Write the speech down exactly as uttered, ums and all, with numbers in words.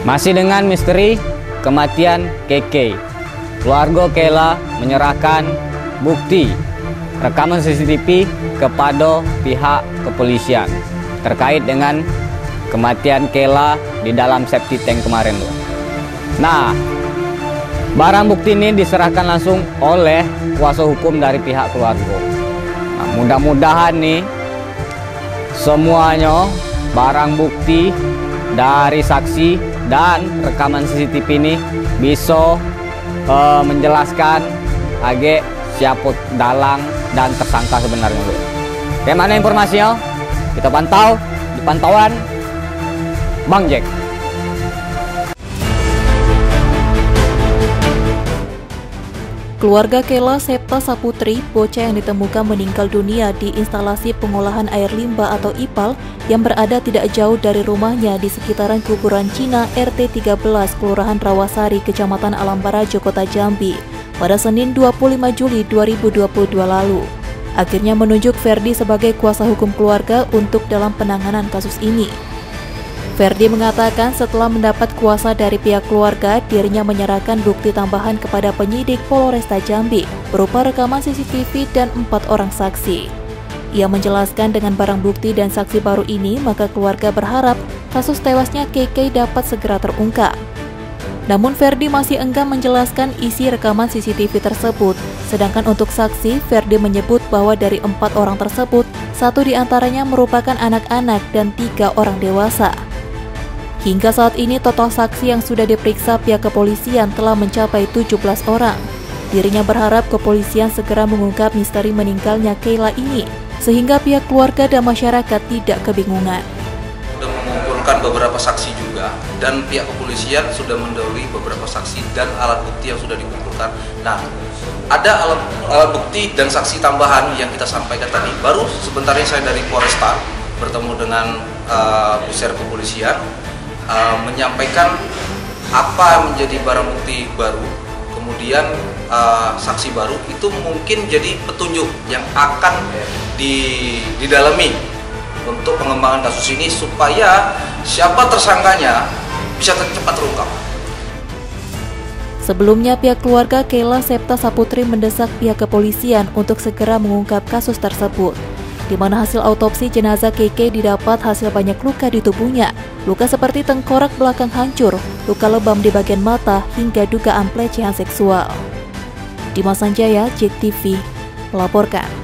Masih dengan misteri kematian Keke, keluarga Kela menyerahkan bukti rekaman C C T V kepada pihak kepolisian terkait dengan kematian Kela di dalam septic tank kemarin. Nah, barang bukti ini diserahkan langsung oleh kuasa hukum dari pihak keluarga. Nah, mudah-mudahan nih semuanya barang bukti dari saksi dan rekaman C C T V ini bisa uh, menjelaskan age siapa dalang dan tersangka sebenarnya. Bagaimana informasinya? Kita pantau di pantauan Bang Jack. Keluarga Kela Septa Saputri, bocah yang ditemukan meninggal dunia di instalasi pengolahan air limbah atau I P A L yang berada tidak jauh dari rumahnya di sekitaran kuburan Cina R T tiga belas Kelurahan Rawasari, Kecamatan Alam Barajo, Kota Jambi pada Senin dua puluh lima Juli dua ribu dua puluh dua lalu. Akhirnya menunjuk Ferdi sebagai kuasa hukum keluarga untuk dalam penanganan kasus ini. Ferdi mengatakan setelah mendapat kuasa dari pihak keluarga, dirinya menyerahkan bukti tambahan kepada penyidik Polresta Jambi berupa rekaman C C T V dan empat orang saksi. Ia menjelaskan dengan barang bukti dan saksi baru ini, maka keluarga berharap kasus tewasnya Keke dapat segera terungkap. Namun Ferdi masih enggan menjelaskan isi rekaman C C T V tersebut. Sedangkan untuk saksi, Ferdi menyebut bahwa dari empat orang tersebut, satu diantaranya merupakan anak-anak dan tiga orang dewasa. Hingga saat ini total saksi yang sudah diperiksa pihak kepolisian telah mencapai tujuh belas orang. Dirinya berharap kepolisian segera mengungkap misteri meninggalnya Kela ini, sehingga pihak keluarga dan masyarakat tidak kebingungan. Sudah mengumpulkan beberapa saksi juga, dan pihak kepolisian sudah mendahului beberapa saksi dan alat bukti yang sudah dikumpulkan. Nah, ada alat, alat bukti dan saksi tambahan yang kita sampaikan tadi. Baru sebentar ini saya dari Polresta bertemu dengan uh, pusat kepolisian. Uh, menyampaikan apa menjadi barang bukti baru, kemudian uh, saksi baru itu mungkin jadi petunjuk yang akan di, didalami untuk pengembangan kasus ini supaya siapa tersangkanya bisa cepat terungkap. Sebelumnya pihak keluarga Kela Septa Saputri mendesak pihak kepolisian untuk segera mengungkap kasus tersebut, di mana hasil autopsi jenazah Keke didapat hasil banyak luka di tubuhnya, luka seperti tengkorak belakang hancur, luka lebam di bagian mata, hingga dugaan pelecehan seksual. Dimas Sanjaya, Jack T V, melaporkan.